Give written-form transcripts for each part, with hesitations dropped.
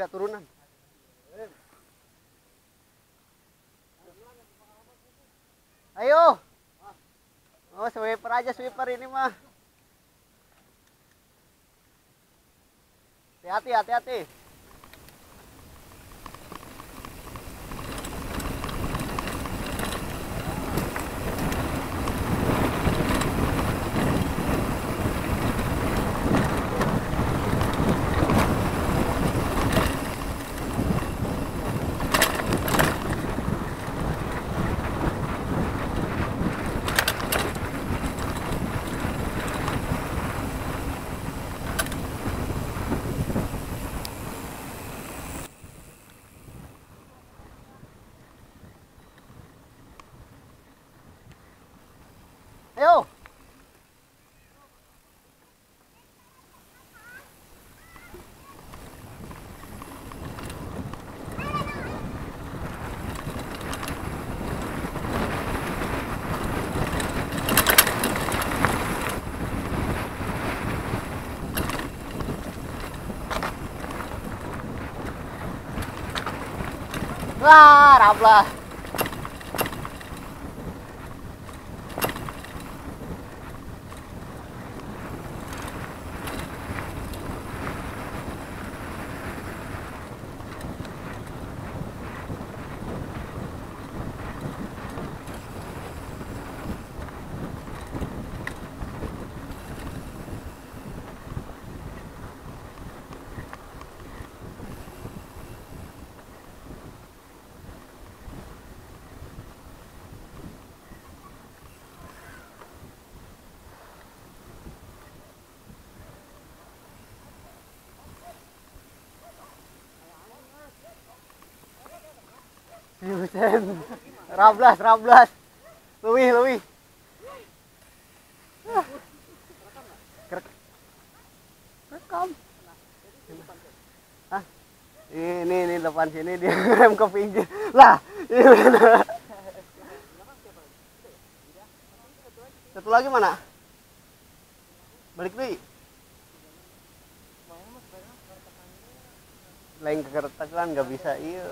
agak turunan. Ayo. Oh, sweeper aja sweeper ini mah. Hati-hati, hati-hati. Ayo. Wah, rablah. Buset. Rablas, rablas. Luwih. Rekam. Hah? Ini depan sini dia rem ke pinggir. Lah, ini benar. Satu lagi mana? Balik deh. Lain ke kertas kan nggak bisa iya.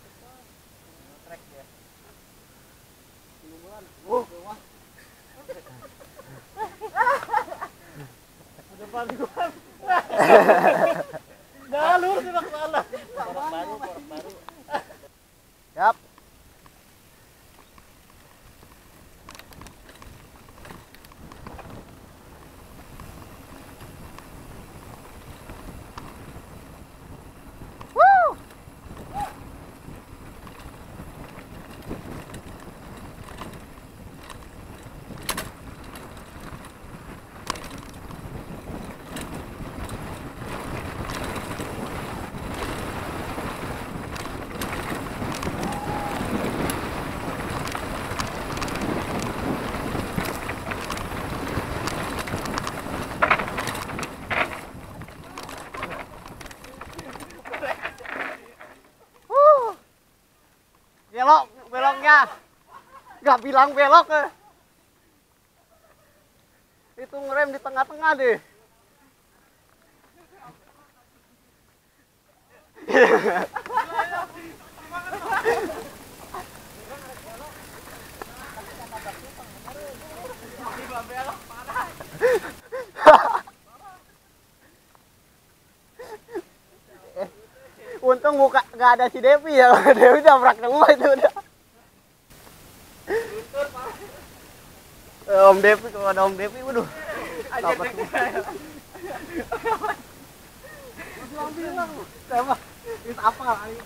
Depan gua. Galur tidak salah. Porak baru. Siap. Beloknya nggak bilang belok itu ngerem di tengah-tengah deh. Untung muka nggak ada si Devi ya. Devi udah berak semua itu udah. Om Devi, kalau ada Om Devi, waduh. Apa sih? Bilang, sama. Itu apa?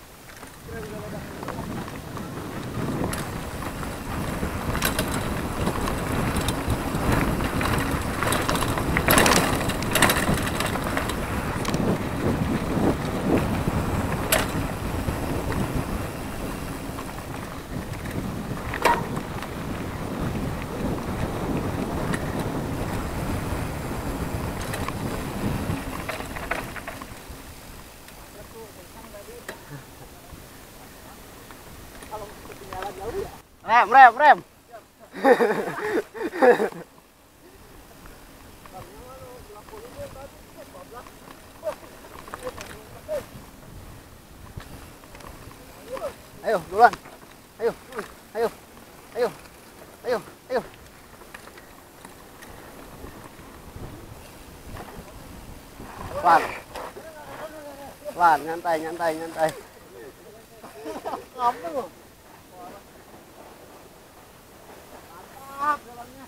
Rem. Pelan. Pelan, nyantai, nyantai, nyantai. Kamu loh. Mantap jalannya.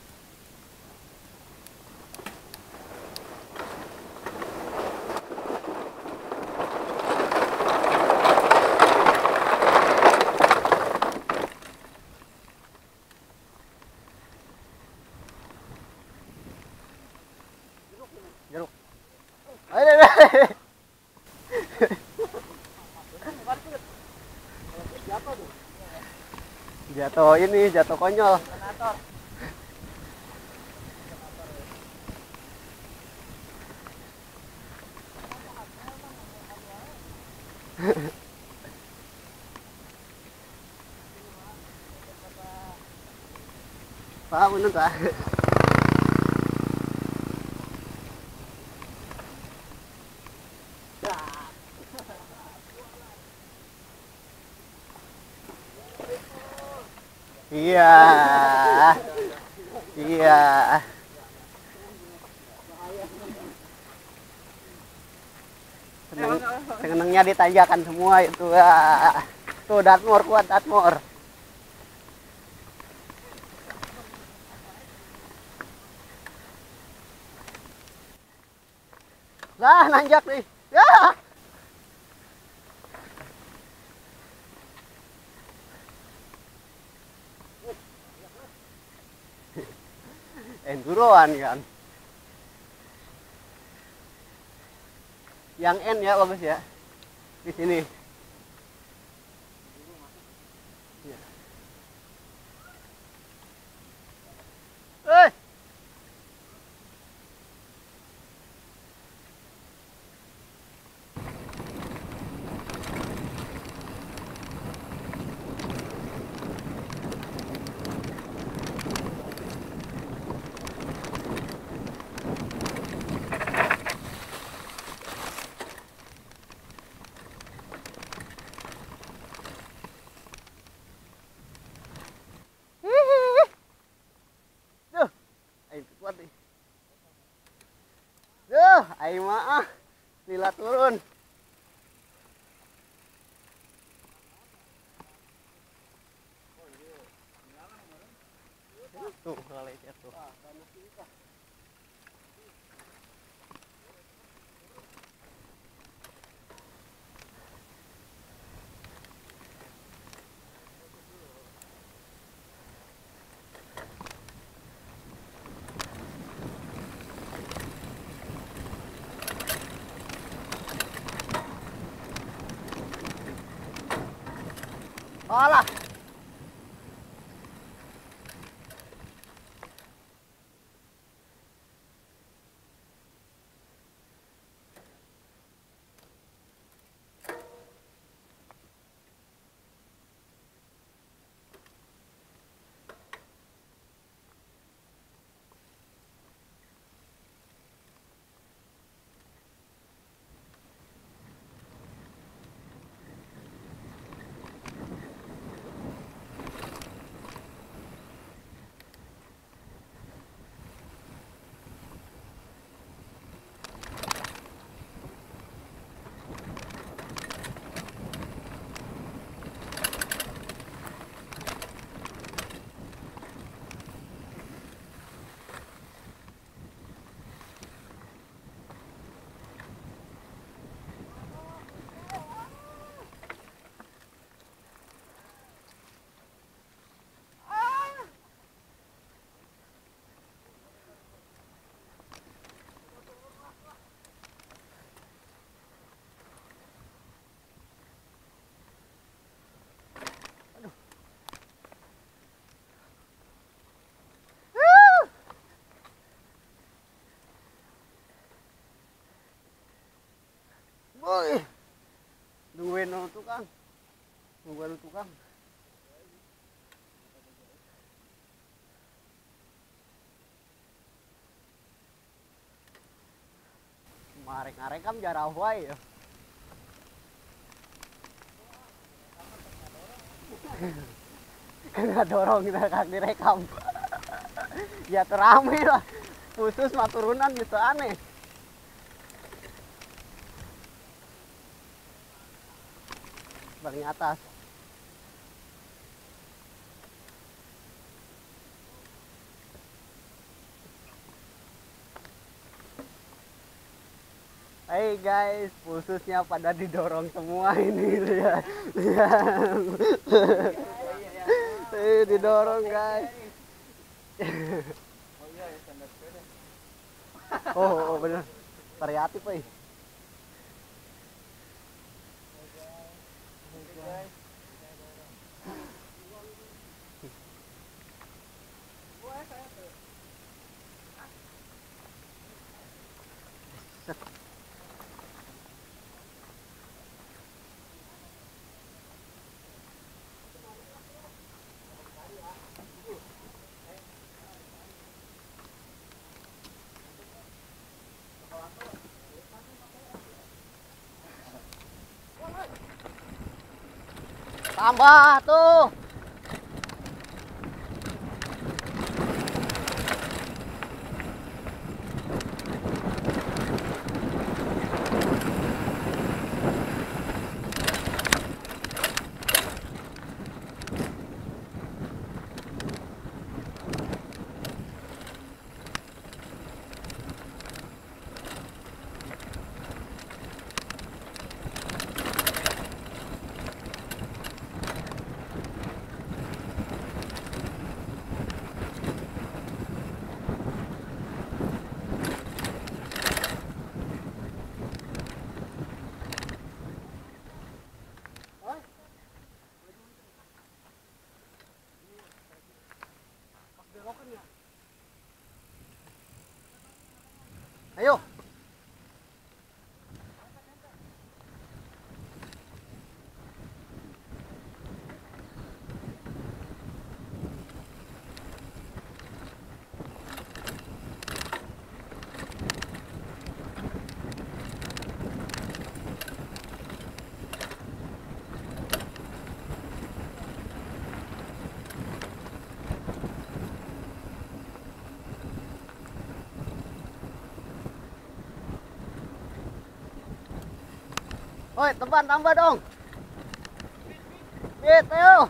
Jeruk. Ayo, ayo. Jatuh ini, jatuh konyol. Pak, menurut Pak. Iya. Iya. Senengnya ditanjakan semua itu. Tuh Dartmoor kuat Dartmoor. Lah nanjak nih. Ya. Enduroan kan. Yang N ya bagus ya. Di sini. Ya. Kuat nih. Ayo mah. Lila turun. Tuh, lecet tuh. Alah. Boy. Nungguin tukang. Nungguin tukang. Marek-rekam jarah wae ya. Kena dorong kita kak direkam. Ya terame lah. Khusus mah turunan gitu aneh. paling atas. Hai guys, khususnya pada didorong semua ini lihat. Didorong guys. Oh iya, ya standar sepeda. Oh bener. Variatif guys. Tambah tuh. Ayo. Oi, teman tambah dong. Gitu, ayo.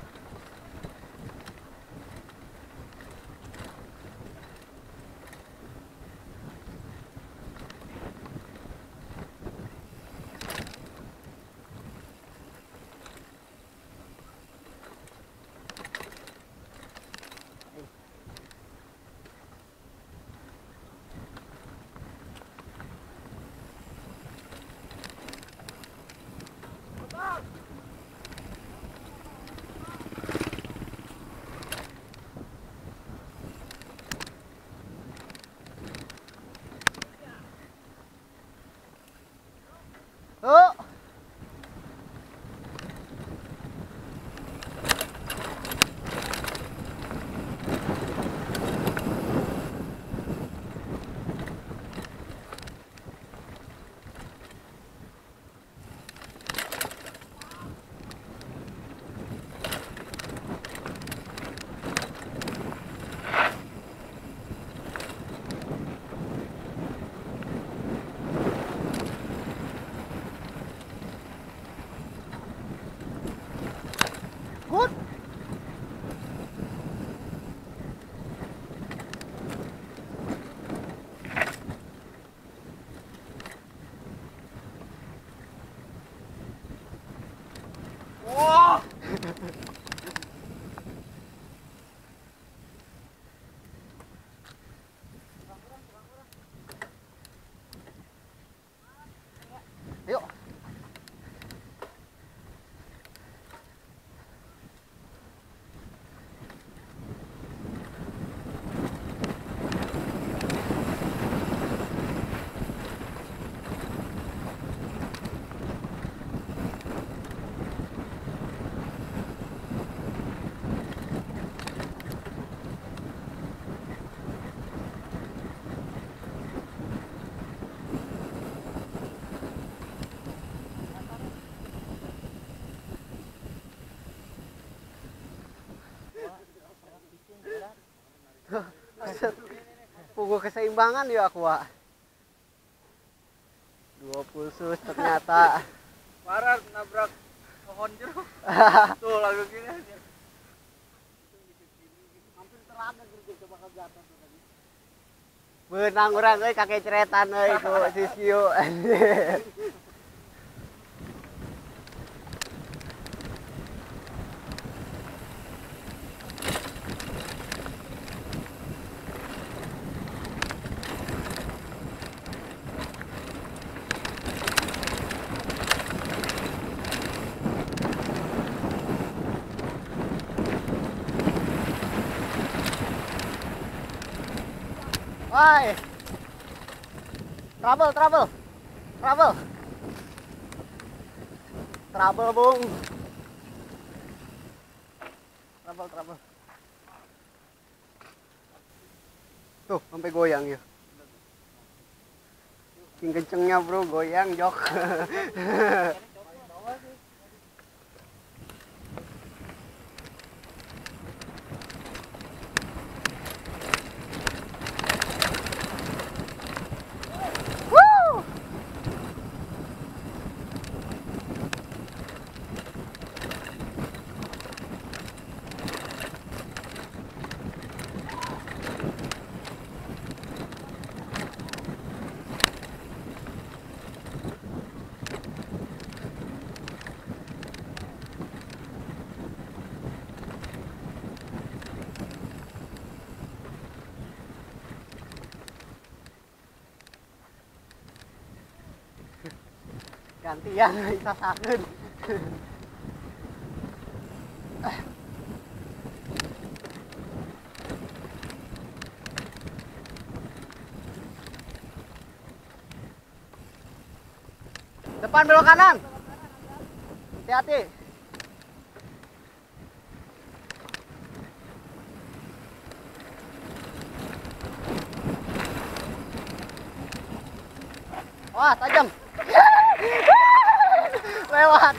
Oh. Good. Wah. Ayo. Pukul keseimbangan ya aku, Wak. 2 pulsus ternyata. Parah nabrak pohon jeruk. Tuh lagu gini aja. Hampir terangkan gitu coba ke jatuh tuh tadi. Benang orang euy kakek ceretan euy ku sisiu. Woi. Trouble. Trouble, Bung. Trouble. Tuh, sampai goyang ya. King kencengnya, Bro, goyang jok. Gantian bisa sakit. Depan belok kanan. Hati-hati. Wah, tajam. Lewat.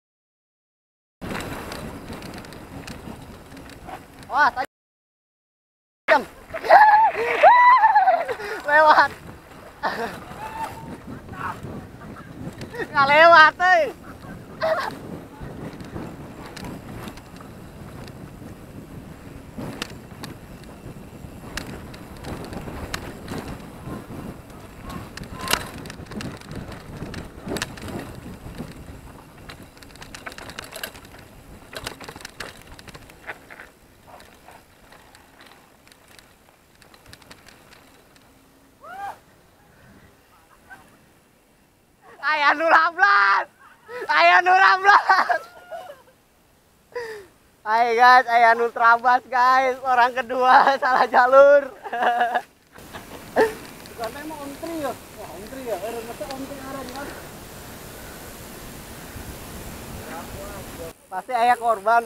Wah, tajam. Lewat. Nggak lewat, euy. Ayah nu 12. Hai guys, ayah nu terabas guys. Orang kedua salah jalur. Karena emang ontri ya. Wah, ontri ya. Masa ontri arah kan. Pasti ayah korban.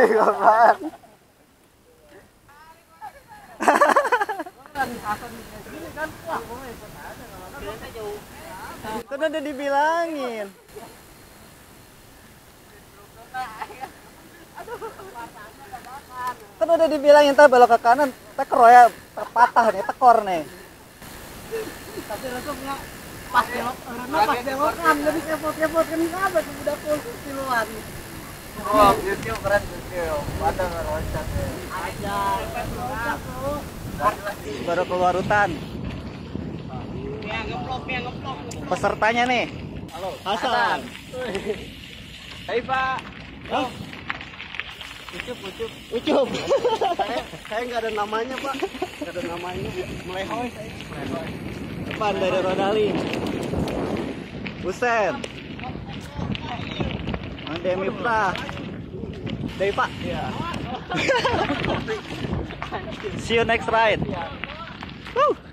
Kan udah dibilangin. Kan udah dibilangin tadi belok ke kanan, tekor ya, patah nih, tekor nih. Tapi langsungnya pas belokan, lebih kepot-kepot kan apa tuh udah full siluan. Oh, YouTube keren YouTube. Padahal loncat. Aja, loncat tuh. Baru keluar hutan. Yang ngeplok. Pesertanya nih. Halo, Hasan. Hai, Pak. Hah? Ucup. Saya nggak ada namanya Pak, nggak ada namanya. Melehoy saya. Depan dari Rodali. Busen. Ande Miftah. Dari Pak. Iya. See you next ride. Woo.